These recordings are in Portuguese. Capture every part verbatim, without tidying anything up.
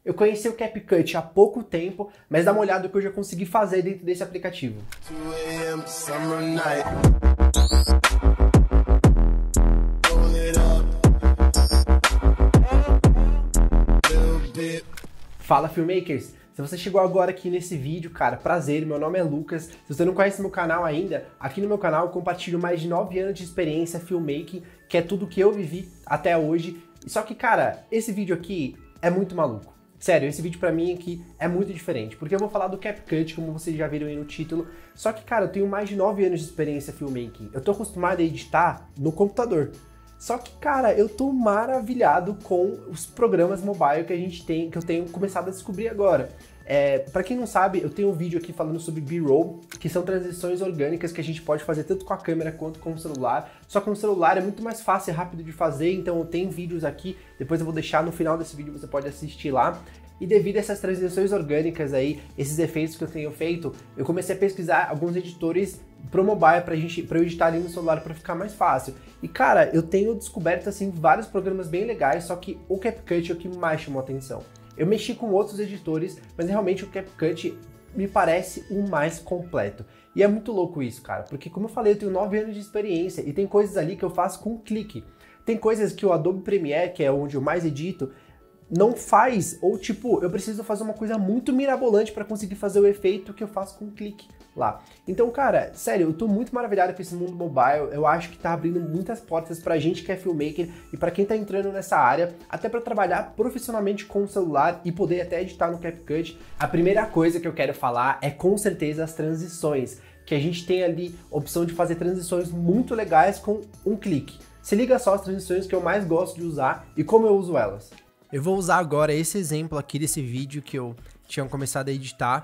Eu conheci o CapCut há pouco tempo, mas dá uma olhada no que eu já consegui fazer dentro desse aplicativo. Fala, filmmakers! Se você chegou agora aqui nesse vídeo, cara, prazer, meu nome é Lucas. Se você não conhece meu canal ainda, aqui no meu canal eu compartilho mais de nove anos de experiência filmmaking, que é tudo que eu vivi até hoje. Só que, cara, esse vídeo aqui é muito maluco. Sério, esse vídeo pra mim aqui é muito diferente, porque eu vou falar do CapCut, como vocês já viram aí no título, só que, cara, eu tenho mais de nove anos de experiência filmmaking. Eu tô acostumado a editar no computador. Só que, cara, eu tô maravilhado com os programas mobile que a gente tem, que eu tenho começado a descobrir agora. É, pra quem não sabe, eu tenho um vídeo aqui falando sobre B-roll, que são transições orgânicas que a gente pode fazer tanto com a câmera quanto com o celular. Só que no celular é muito mais fácil e rápido de fazer, então eu tenho vídeos aqui, depois eu vou deixar no final desse vídeo, você pode assistir lá. E devido a essas transições orgânicas aí, esses efeitos que eu tenho feito, eu comecei a pesquisar alguns editores pro mobile pra gente, pra eu editar ali no celular pra ficar mais fácil. E cara, eu tenho descoberto assim vários programas bem legais, só que o CapCut é o que mais chamou atenção. Eu mexi com outros editores, mas realmente o CapCut me parece o mais completo. E é muito louco isso, cara, porque como eu falei, eu tenho nove anos de experiência e tem coisas ali que eu faço com um clique. Tem coisas que o Adobe Premiere, que é onde eu mais edito, não faz, ou tipo, eu preciso fazer uma coisa muito mirabolante para conseguir fazer o efeito que eu faço com um clique lá. Então, cara, sério, eu tô muito maravilhado com esse mundo mobile, eu acho que tá abrindo muitas portas pra gente que é filmmaker e pra quem tá entrando nessa área, até pra trabalhar profissionalmente com o celular e poder até editar no CapCut. A primeira coisa que eu quero falar é com certeza as transições, que a gente tem ali a opção de fazer transições muito legais com um clique. Se liga só as transições que eu mais gosto de usar e como eu uso elas. Eu vou usar agora esse exemplo aqui desse vídeo que eu tinha começado a editar.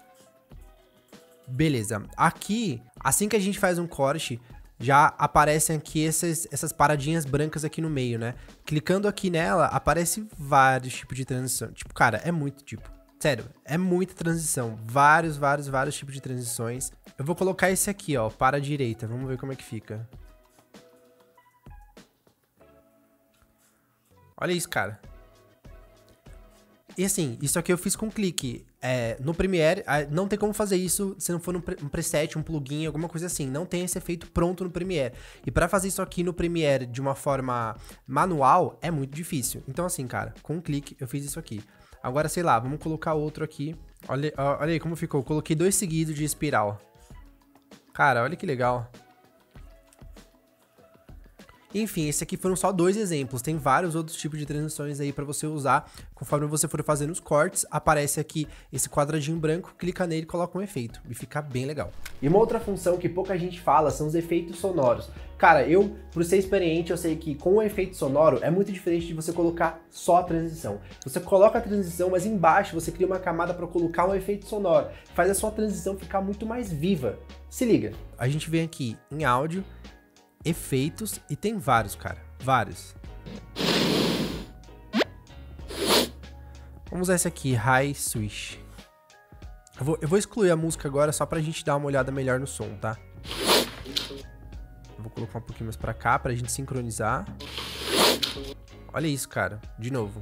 Beleza, aqui, assim que a gente faz um corte, já aparecem aqui essas, essas paradinhas brancas aqui no meio, né? Clicando aqui nela, aparece vários tipos de transição. Tipo, cara, é muito tipo. Sério, é muita transição. Vários, vários, vários tipos de transições. Eu vou colocar esse aqui, ó, para a direita. Vamos ver como é que fica. Olha isso, cara. E assim, isso aqui eu fiz com clique. É, no Premiere, não tem como fazer isso se não for um preset, um plugin, alguma coisa assim. Não tem esse efeito pronto no Premiere. E pra fazer isso aqui no Premiere de uma forma manual, é muito difícil. Então assim, cara, com um clique eu fiz isso aqui. Agora, sei lá, vamos colocar outro aqui. Olha, olha aí como ficou. Eu coloquei dois seguidos de espiral. Cara, olha que legal. Enfim, esse aqui foram só dois exemplos, tem vários outros tipos de transições aí pra você usar, conforme você for fazendo os cortes, aparece aqui esse quadradinho branco, clica nele e coloca um efeito, e fica bem legal. E uma outra função que pouca gente fala são os efeitos sonoros. Cara, eu, por ser experiente, eu sei que com o efeito sonoro é muito diferente de você colocar só a transição. Você coloca a transição, mas embaixo você cria uma camada para colocar um efeito sonoro, faz a sua transição ficar muito mais viva. Se liga, a gente vem aqui em áudio, efeitos, e tem vários, cara, vários. Vamos usar esse aqui, High Swish. Eu vou, eu vou excluir a música agora só pra gente dar uma olhada melhor no som, tá? Eu vou colocar um pouquinho mais pra cá pra gente sincronizar. Olha isso, cara, de novo.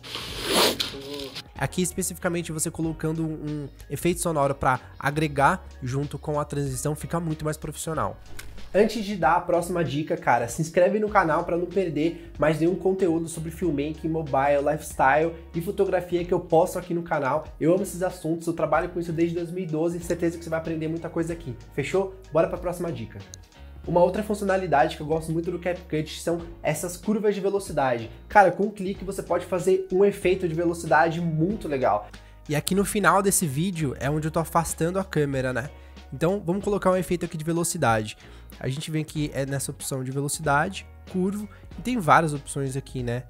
Aqui especificamente você colocando um, um efeito sonoro pra agregar junto com a transição fica muito mais profissional. Antes de dar a próxima dica, cara, se inscreve no canal para não perder mais nenhum conteúdo sobre filmmaking, mobile, lifestyle e fotografia que eu posto aqui no canal. Eu amo esses assuntos, eu trabalho com isso desde dois mil e doze, certeza que você vai aprender muita coisa aqui. Fechou? Bora para a próxima dica. Uma outra funcionalidade que eu gosto muito do CapCut são essas curvas de velocidade. Cara, com um clique você pode fazer um efeito de velocidade muito legal. E aqui no final desse vídeo é onde eu tô afastando a câmera, né? Então, vamos colocar um efeito aqui de velocidade. A gente vem aqui é nessa opção de velocidade, curvo, e tem várias opções aqui, né?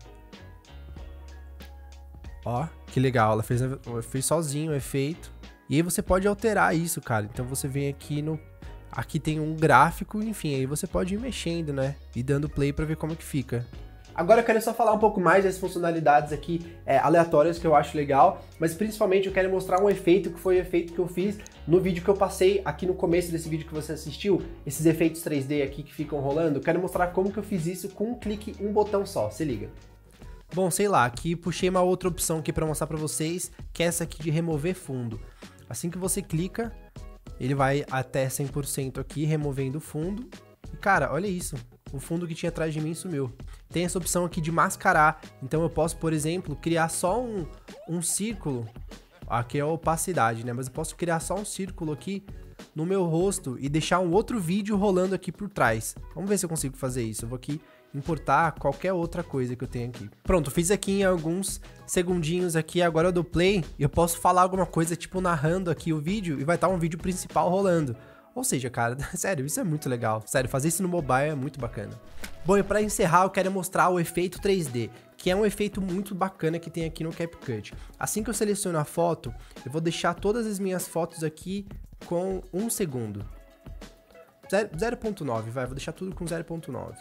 Ó, que legal, ela fez, fez sozinho o efeito. E aí você pode alterar isso, cara. Então você vem aqui no... Aqui tem um gráfico, enfim, aí você pode ir mexendo, né? E dando play pra ver como que fica. Agora eu quero só falar um pouco mais das funcionalidades aqui é, aleatórias que eu acho legal, mas principalmente eu quero mostrar um efeito que foi o efeito que eu fiz no vídeo que eu passei aqui no começo desse vídeo que você assistiu, esses efeitos três D aqui que ficam rolando. Eu quero mostrar como que eu fiz isso com um clique, um botão só, se liga. Bom, sei lá, aqui puxei uma outra opção aqui pra mostrar pra vocês, que é essa aqui de remover fundo. Assim que você clica, ele vai até cem por cento aqui, removendo o fundo. E cara, olha isso, o fundo que tinha atrás de mim sumiu. Tem essa opção aqui de mascarar, então eu posso, por exemplo, criar só um, um círculo. Aqui é a opacidade, né? Mas eu posso criar só um círculo aqui no meu rosto e deixar um outro vídeo rolando aqui por trás. Vamos ver se eu consigo fazer isso. Eu vou aqui importar qualquer outra coisa que eu tenho aqui. Pronto, fiz aqui em alguns segundinhos aqui, agora eu dou play e eu posso falar alguma coisa, tipo narrando aqui o vídeo e vai estar um vídeo principal rolando. Ou seja, cara, sério, isso é muito legal. Sério, fazer isso no mobile é muito bacana. Bom, e pra encerrar eu quero mostrar o efeito três D, que é um efeito muito bacana que tem aqui no CapCut. Assim que eu seleciono a foto, eu vou deixar todas as minhas fotos aqui com um segundo. zero ponto nove, vai, vou deixar tudo com zero ponto nove.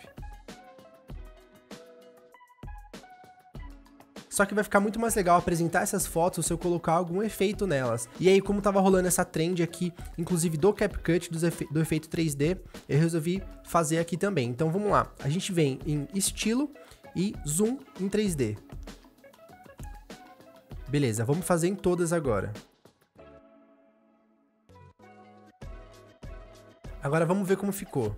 Só que vai ficar muito mais legal apresentar essas fotos se eu colocar algum efeito nelas. E aí, como tava rolando essa trend aqui, inclusive do CapCut, do, efe do efeito três D, eu resolvi fazer aqui também. Então vamos lá, a gente vem em estilo e zoom em três D. Beleza, vamos fazer em todas agora. Agora vamos ver como ficou.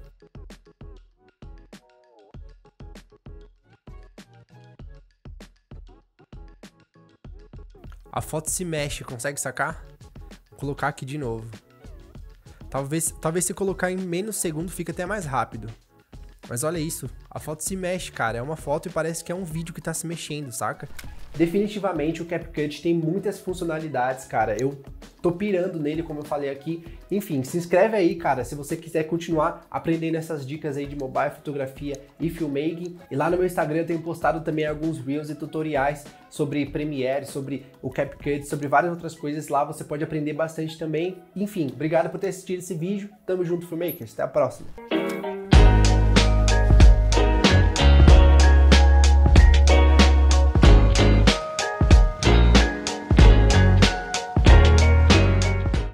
A foto se mexe, consegue sacar? Vou colocar aqui de novo. Talvez, talvez se colocar em menos segundo fique até mais rápido. Mas olha isso, a foto se mexe, cara. É uma foto e parece que é um vídeo que tá se mexendo, saca? Definitivamente o CapCut tem muitas funcionalidades, cara. Eu tô pirando nele, como eu falei aqui. Enfim, se inscreve aí, cara, se você quiser continuar aprendendo essas dicas aí de mobile, fotografia e filmmaking. E lá no meu Instagram eu tenho postado também alguns reels e tutoriais sobre Premiere, sobre o CapCut, sobre várias outras coisas. Lá você pode aprender bastante também. Enfim, obrigado por ter assistido esse vídeo. Tamo junto, filmmakers. Até a próxima.